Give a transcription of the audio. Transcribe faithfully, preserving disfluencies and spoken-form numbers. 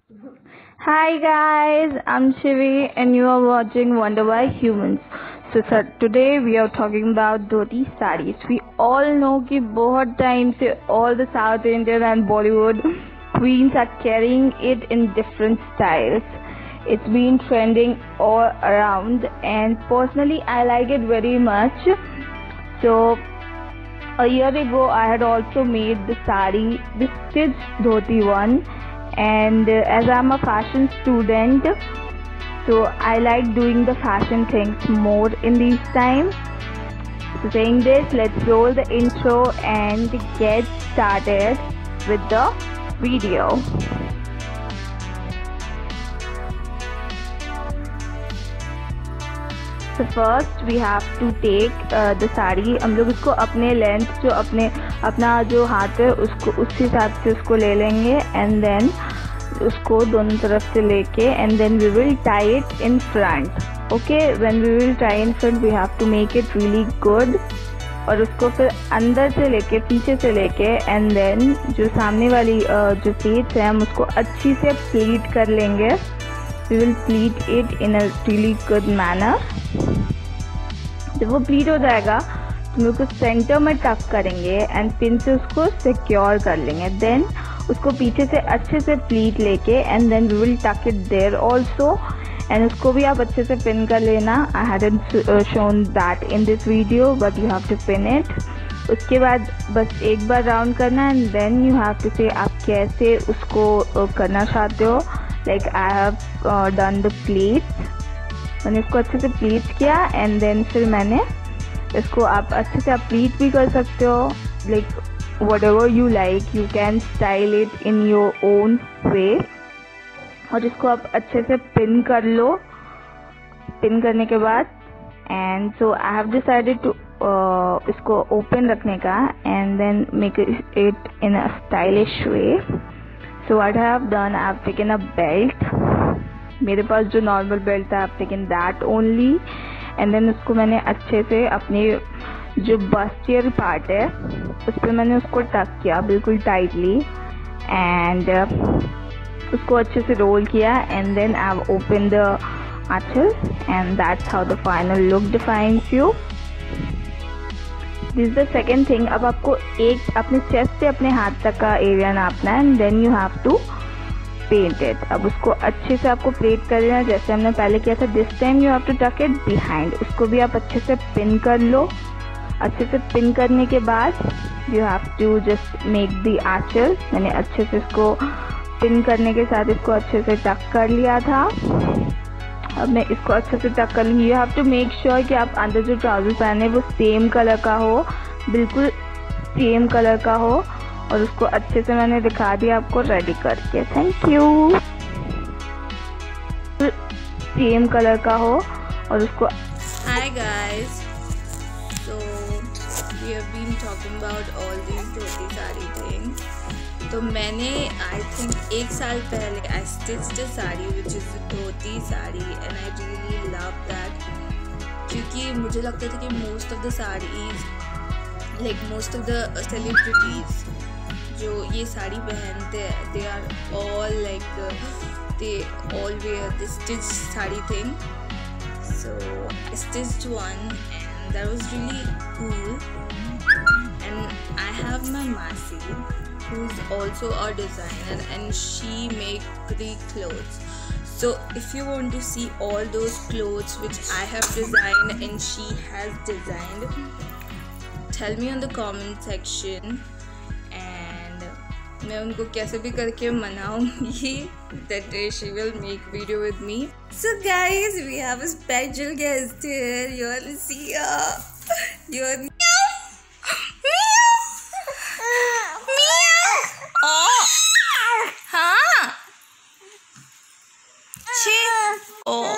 Hi guys, I'm Shivi and you are watching Wonder Why Humans. So sir, today we are talking about dhoti sarees. We all know कि बहुत time से all the South Indian and Bollywood queens are carrying it in different styles. It's been trending all around and personally I like it very much. So a year ago I had also made the sari, the stitched dhoti one. And uh, as I'm a fashion student, so I like doing the fashion things more in these times. So saying this, let's roll the intro and get started with the video. So first we have to take uh, the sari. हम लोग इसको अपने length जो अपने अपना जो हाथ है उसको उस हिसाब से उसको ले लेंगे एंड देन उसको दोनों तरफ से लेके and then we will tie it in front. Okay, when we will tie in front we have to make it really good. और उसको फिर अंदर से लेके पीछे से लेके एंड देन जो सामने वाली uh, जो प्लेट्स है हम उसको अच्छी से प्लीट कर लेंगे. We will pleat it in a really good manner. जब वो प्लीट हो जाएगा तो हम उसको सेंटर में टक करेंगे एंड पिन से उसको सिक्योर कर लेंगे. देन उसको पीछे से अच्छे से प्लीट लेके and then we will tuck it there also and उसको भी आप अच्छे से पिन कर लेना. I hadn't shown that in this video but you have to pin it. उसके बाद बस एक बार राउंड करना and then you have to see आप कैसे उसको uh, करना चाहते हो. Like I have done the pleats. मैंने इसको अच्छे से प्लीट किया एंड देन फिर मैंने इसको आप अच्छे से आप प्लीट भी कर सकते हो. Like whatever you like, you can style it in your own way. और इसको आप अच्छे से पिन कर लो. पिन करने के बाद and so I have decided to इसको ओपन रखने का and then make it in a stylish way. So what I have done, I have taken a belt. मेरे पास जो नॉर्मल बेल्ट था I have taken that only and then उसको मैंने अच्छे से अपने जो बस्टियर पार्ट है उस पर मैंने उसको टक किया बिल्कुल टाइटली एंड उसको अच्छे से रोल किया and then I have open the aanchal and that's how the final look defines you. This the second thing. अब आपको एक अपने चेस्ट से अपने हाथ तक का एरिया नापना है and then you have to paint it. अब उसको अच्छे से आपको प्लेट कर लेना जैसे हमने पहले किया था. This time you have to tuck it behind. उसको भी आप अच्छे से पिन कर लो. अच्छे से पिन करने के बाद you have to just make the aanchal. मैंने अच्छे से इसको पिन करने के साथ इसको अच्छे से टक कर लिया था. अब मैं इसको अच्छे से टक कर लूँगी. You have to make sure कि आप अंदर जो ट्राउजर पहने वो सेम कलर का हो, बिल्कुल सेम कलर का हो. और उसको अच्छे से मैंने दिखा दिया आपको रेडी करके. Thank you. सेम कलर का हो और उसको. Hi guys, so we have been talking about all these dhoti sari things. तो मैंने आई थिंक एक साल पहले I stitched a sari which is a dhoti sari and I really love that. क्योंकि मुझे लगता था कि most of the sarees like most of the celebrities जो ये साड़ी पहनते हैं they are all like uh, they all wear this stitched sari thing. So I stitched one and that was really cool. And I have my Masi who's also a designer and she make the clothes. So if you want to see all those clothes which I have designed and she has designed, tell me on the comment section and मैं उनको कैसे भी करके मनाऊंगी that she will make video with me. So guys, we have a special guest here. You want to see her? You want meow meow meow. Oh, huh? She. Oh.